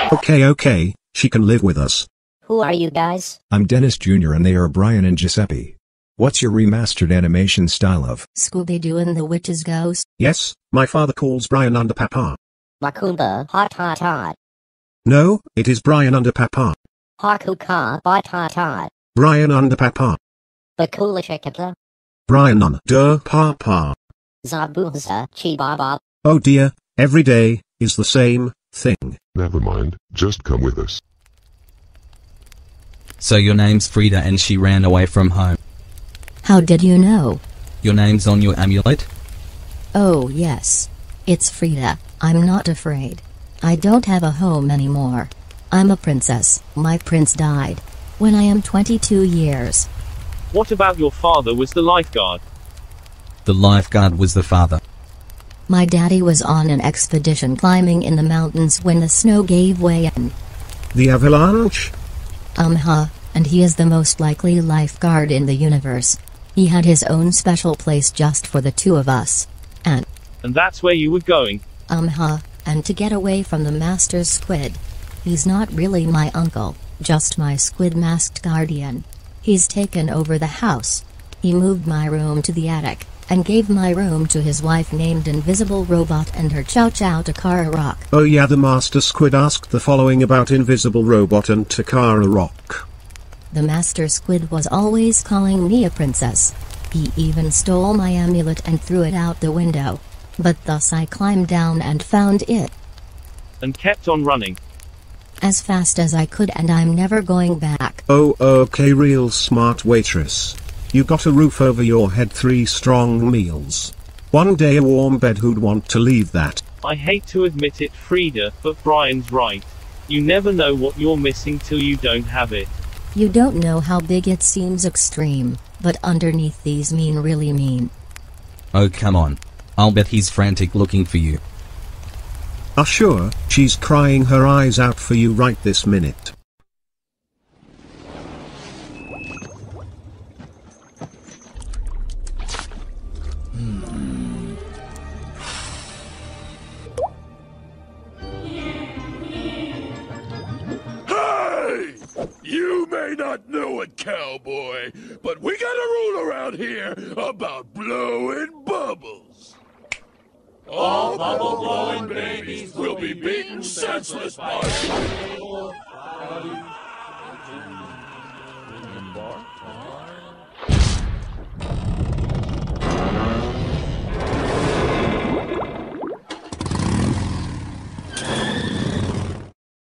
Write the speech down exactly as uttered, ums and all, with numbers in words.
Okay, okay, she can live with us. Who are you guys? I'm Dennis Junior and they are Brian and Giuseppe. What's your remastered animation style of? Scooby-Doo and the Witch's Ghost? Yes, my father calls Brian under Papa. Macumba, hot hot hot. No, it is Brian under Papa. Hakuka, bot hot hot. Brian under Papa. Bakulashikata. Brian under Papa. Zabuza, chibaba. Oh dear, every day is the same thing. Never mind, just come with us. So your name's Frida and she ran away from home. How did you know? Your name's on your amulet? Oh yes. It's Frida. I'm not afraid. I don't have a home anymore. I'm a princess. My prince died when I am twenty-two years. What about your father was the lifeguard? The lifeguard was the father. My daddy was on an expedition climbing in the mountains when the snow gave way and... The avalanche? Um huh, and he is the most likely lifeguard in the universe. He had his own special place just for the two of us. And... And that's where you were going? Um huh, and to get away from the master's squid. He's not really my uncle, just my squid-masked guardian. He's taken over the house. He moved my room to the attic, and gave my room to his wife named Invisible Robot and her Chow Chow Takara Rock. Oh yeah, the Master Squid asked the following about Invisible Robot and Takara Rock. The Master Squid was always calling me a princess. He even stole my amulet and threw it out the window. But thus I climbed down and found it. And kept on running. As fast as I could, and I'm never going back. Oh okay, real smart waitress. You got a roof over your head, three strong meals. One day a warm bed, who'd want to leave that? I hate to admit it, Frida, but Brian's right. You never know what you're missing till you don't have it. You don't know how big it seems extreme, but underneath these mean really mean. Oh come on. I'll bet he's frantic looking for you. Ah sure, she's crying her eyes out for you right this minute. Hey! You may not know it, cowboy, but we got a rule around here about blowing bubbles. All bubble-blowing babies will be beaten senseless by...